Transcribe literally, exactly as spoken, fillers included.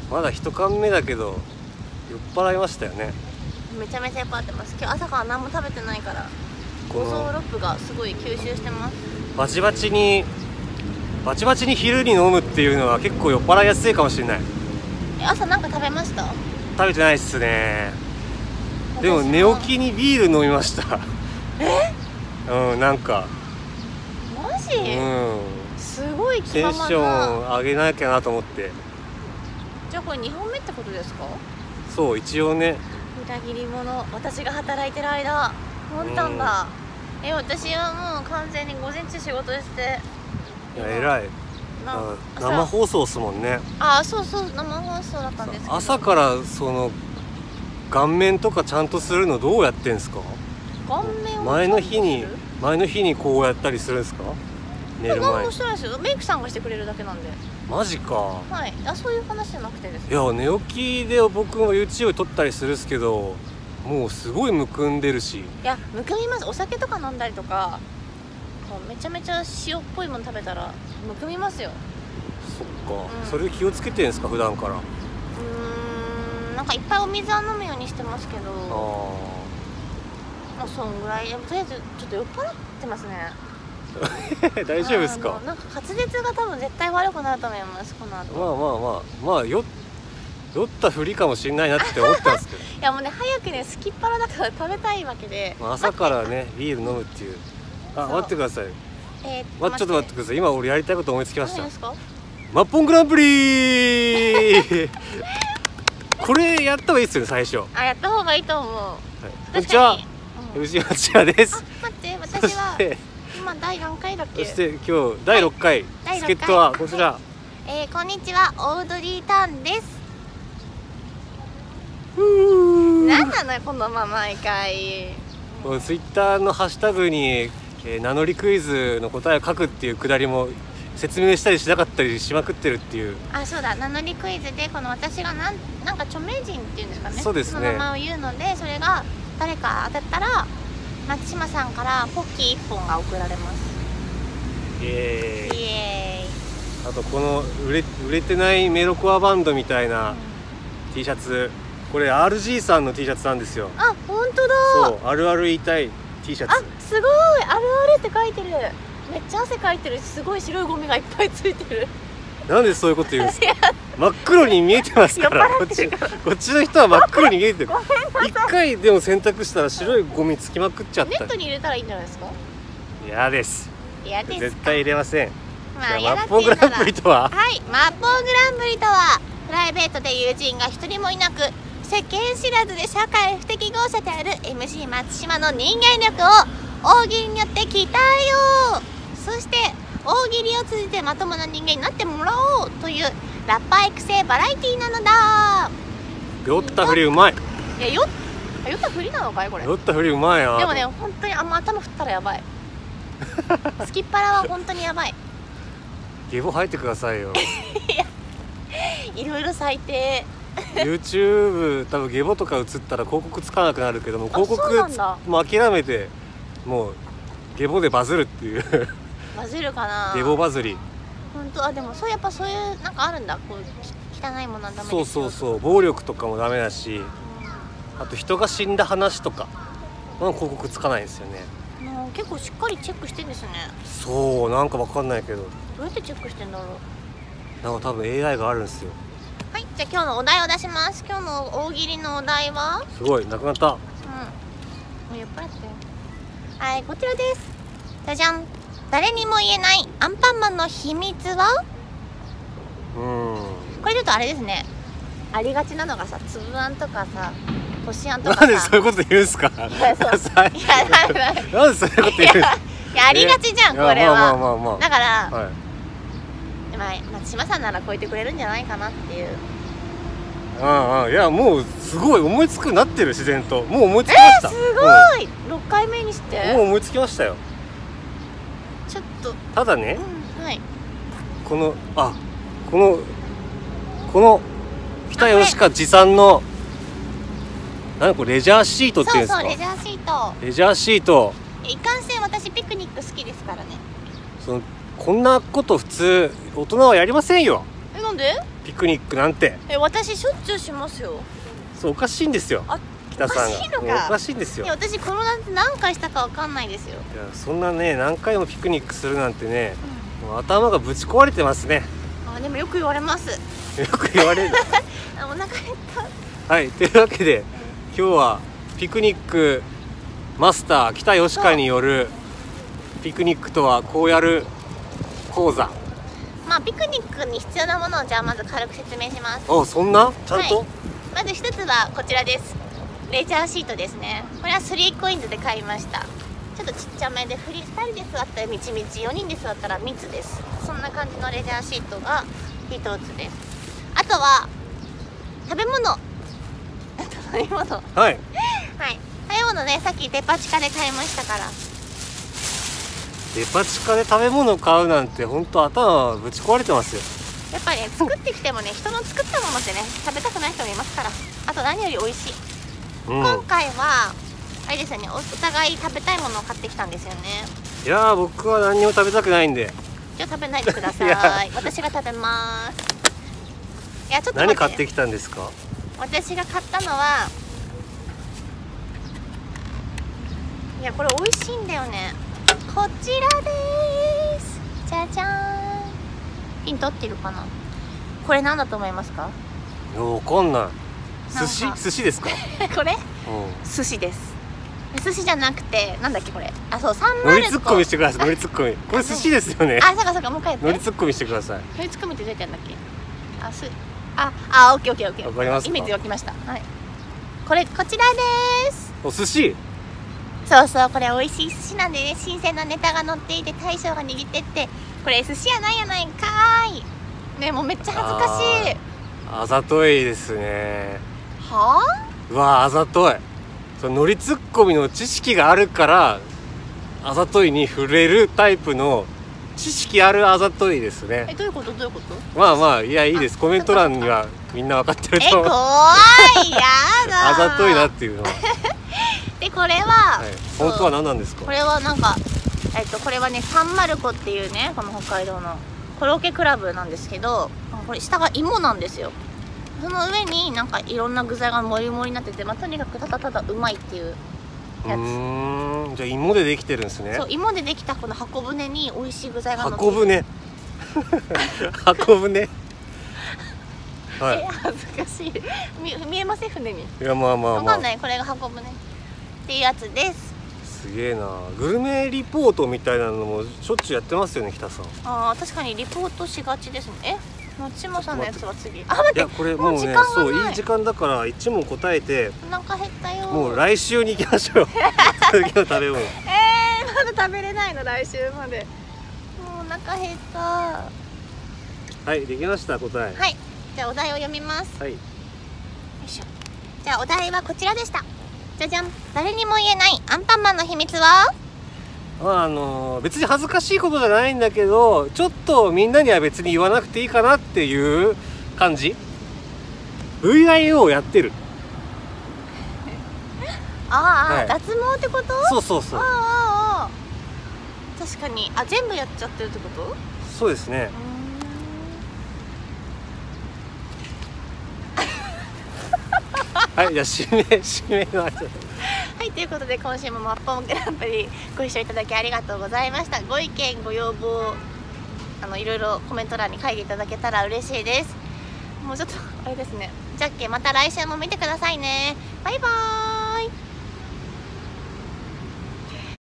まだ一缶目だけど酔っ払いましたよね。 めちゃめちゃ酔っ払ってます。今日朝から何も食べてないから五臓六腑がすごい吸収してます。 バチバチにバチバチに昼に飲むっていうのは結構酔っ払いやすいかもしれない。 え、朝なんか食べました？ 食べてないっすね。でも寝起きにビール飲みました。 え？ うん、なんかマジ？ うんすごい気テンままな。 ション上げなきゃなと思って。 じゃあこれにほんめってことですか？ そう、一応ね。 裏切り者、私が働いてる間飲んだんだ。え、私はもう完全に午前中仕事していや偉い。 なあ生放送っすもんね。 ああ、そうそう、生放送だったんですけど、 朝からその顔面とかちゃんとするのどうやってんすか？ 顔面を前の日にちゃんとする前の日にこうやったりするんですか？寝る前何もしてないですよ。メイクさんがしてくれるだけなんで。 マジか。 はい、あ、そういう話じゃなくてですね。 いや寝起きで僕も YouTube 撮ったりするっすけど、もうすごいむくんでるし。 いや、むくみます。お酒とか飲んだりとかもうめちゃめちゃ塩っぽいもの食べたらむくみますよ。 そっか、 うんそれ気をつけてんすか普段から？ うーん、なんかいっぱいお水は飲むようにしてますけど、 あもうそんぐらい。でもとりあえずちょっと酔っ払ってますね。 あ大丈夫ですか？ あのなんか滑舌が多分絶対悪くなると思います、この後。 まあまあまあまあよ酔ったふりかもしれないなって思ってますけどいやもうね、早くね、すきっ腹だから食べたいわけで、 まあ朝からねビール飲むっていう。あ、 そう待ってください。 えー、 ま、ちょっと待ってください。今俺やりたいこと思いつきました。 何ですか？ マッポングランプリこれやった方がいいですよね最初。はい、 あ、やった方がいいと思う。 こんにちは、 うん、 エムシー 町屋です。 あ、待って、 そ私はして今第何回だっけ？ そして今日だいろっかい、 だいろっかい助っ人はこちら、 えー、こんにちは、オードリー・タンです。なんなのよこのまま毎回。 ツイッターのハッシュタグに、えー、名乗りクイズの答えを書くっていうくだりも説明したりしなかったりしまくってるっていう。 あ、そうだ、名乗りクイズでこの私がなんなんか著名人っていうんですかね、 そうですね、 の名前を言うので、それが誰か当たったら松島さんからポッキーいっぽんが送られます。 イエーイ。 イエーイ。 あとこの売れ売れてないメロコアバンドみたいな、うん、T シャツ、これ アールジー さんの T シャツなんですよ。 あ、本当だ。 そう、あるある言いたい T シャツ。 あ、すごい、あるあるって書いてる。めっちゃ汗かいてるし、すごい白いゴミがいっぱいついてる。 なんでそういうこと言うんですか？真っ黒に見えてますからこっちこっちの人は真っ黒に見えてる。一回でも洗濯したら白いゴミつきまくっちゃった。 ネットに入れたらいいんじゃないですか？ 嫌です。 嫌ですか？ 絶対入れません。 まあ、 マッポングランプリとは、 はい、マッポングランプリとはプライベートで友人が一人もいなく、世間知らずで社会不適合者である エムシー 松島の人間力を大喜利によって鍛えよう、そして大喜利を通じてまともな人間になってもらおうというラッパー育成バラエティーなのだ。 酔ったふりうまい。 いや、よ酔ったふりなのかいこれ？ 酔ったふりうまいな。 でもね、本当にあんま頭振ったらやばいすきっ腹は本当にやばい。 ゲボ吐いてくださいよいろいろ最低 YouTube 多分ゲボとか映ったら広告つかなくなるけども、広告もう諦めてもうゲボでバズるっていうバズるかな。 ゲボバズり。 本当、あ、でもそうやっぱそういうなんかあるんだ。こう汚いものはダメですよ。 そうそうそう、暴力とかもダメだし、あと人が死んだ話とかの広告つかないんですよね。 もう結構しっかりチェックしてんですね。 そう、なんかわかんないけど、 どうやってチェックしてんだろう。 なんか多分 エーアイ があるんですよ。 はい、じゃあ今日のお題を出します。今日の大喜利のお題は、 すごいなくなった。 うん、もう酔っ払って。はい、こちらです。じゃじゃん。誰にも言えないアンパンマンの秘密は？ うん、 これちょっとあれですね、ありがちなのがさ、つぶあんとかさ、こしあんとかさ。 なんでそういうこと言うんすか？いや、そういや、なんでなんでそういうこと言うんすか？ いや、ありがちじゃん、これは。 まあまあまあまあ、 だから、 はい、 まあ、松島さんなら超えてくれるんじゃないかなっていう。 うんうん、いやもうすごい思いつくなってる、自然と。もう思いつきました。 えー、すごい、うん、ろっかいめにして。 もう思いつきましたよ。 ちょっとただね、 うん、はい、 このあこのこの北吉川持参の何これ、レジャーシートっていうんですか？ そうそう、レジャーシート。 レジャーシート。 いかんせん私ピクニック好きですからね。 そのこんなこと普通大人はやりませんよ。 え、なんで？ ピクニックなんて。 え、私しょっちゅうしますよ。 そう、おかしいんですよ、 あ、 北さんが。 おかしいのか。 もうおかしいんですよ。 いや、私この夏何回したかわかんないですよ。 いや、そんなね、何回もピクニックするなんてね、もう頭がぶち壊れてますね。 あ、でもよく言われます。 よく言われる。 あ、お腹減った。 はい、というわけで今日はピクニックマスター北吉川によるピクニックとはこうやる講座。 まあピクニックに必要なものをじゃあまず軽く説明します。 あ、そんなちゃんと、 はい、まず一つはこちらです。レジャーシートですね。これはスリーコインズで買いました。ちょっとちっちゃめでふたりで座ったらみちみち、よにんで座ったら密です。そんな感じのレジャーシートが一つです。あとは食べ物。あと飲み物。はい。 はい。 食べ物ね、さっきデパ地下で買いましたから。 デパ地下で食べ物買うなんて本当頭ぶち壊れてますよ。 やっぱりね、作ってきてもね、人の作ったものってね、食べたくない人もいますから。あと何より美味しい。うん、今回はあれですよね、お互い食べたいものを買ってきたんですよね。 いやー、僕は何にも食べたくないんで。 じゃあ食べないでください。私が食べます。いや、ちょっと待って。 何買ってきたんですか？ 私が買ったのは、いや、これ美味しいんだよね。こちらです。じゃじゃーん。ピン取ってるかな。これ何だと思いますか？ いや、わかんない。寿司？寿司ですか？ これ？ うん、 寿司です。寿司じゃなくて、なんだっけこれ。あ、そう、サンマルコ。 乗りツッコミしてください。乗りツッコミ。これ寿司ですよね。 あ、そうかそうか、もう一回やって。 乗りツッコミしてください。 乗りツッコミってどうやってやるんだっけ？あ、す、あ、あ、オッケーオッケーオッケー。 わかりますか？ イメージ湧きました。はい。これこちらです。 お寿司。 そうそう、これ美味しい寿司なんでね、新鮮なネタが乗っていて大将が握ってって、これ寿司やないやないかーい。ね、もうめっちゃ恥ずかしい。 あざといですね。 はあ？うわ、あざとい。その乗りツッコミの知識があるからあざといに触れるタイプの知識あるあざといですね。 え、どういうことどういうこと？ まあまあ、いや、いいです。コメント欄にはみんな分かってると思う。 え、怖い、やだあざといなっていうのは。 で、これは、 はい、本当は何なんですか？ これはなんか、えっと、これはね、サンマルコっていうね、この北海道のコロッケクラブなんですけど、これ下が芋なんですよ。その上になんかいろんな具材がもりもりになってて、まあ、とにかくただただうまいっていうやつ。うーん、じゃあ芋でできてるんですね。 そう、芋でできたこの箱舟に美味しい具材が乗ってる。 箱舟箱舟はい。 え、恥ずかしい。見、見えません、船に。 いや、まあまあまあ、 わかんない。これが箱舟っていうやつです。 すげえな。グルメリポートみたいなのもしょっちゅうやってますよね、北さん。 ああ、確かにリポートしがちですね。え、松島さんのやつは次。あ、待って。 いや、これもうね、そう、いい時間だから一問答えて、 お腹減ったよ。 もう来週に行きましょうよ。次の食べ物。 えー、まだ食べれないの、来週まで。もうお腹減った。はい、できました、答え。 はい、じゃあお題を読みます。 はい。よいしょ。じゃあお題はこちらでした。じゃじゃん。誰にも言えないアンパンマンの秘密は？ まあ、あのー、別に恥ずかしいことじゃないんだけど、ちょっとみんなには別に言わなくていいかなっていう感じ。 ブイアイオー をやってる。 ああ、 はい、 脱毛ってこと？ そうそうそう。 ああああ、確かに。あ、全部やっちゃってるってこと？ そうですね。はい、じゃあ締め締めの後。 はい、ということで今週もマッポングランプリご一緒いただきありがとうございました。ご意見ご要望、あのいろいろコメント欄に書いていただけたら嬉しいです。もうちょっとあれですね。じゃっけ、また来週も見てくださいね。バイバーイ。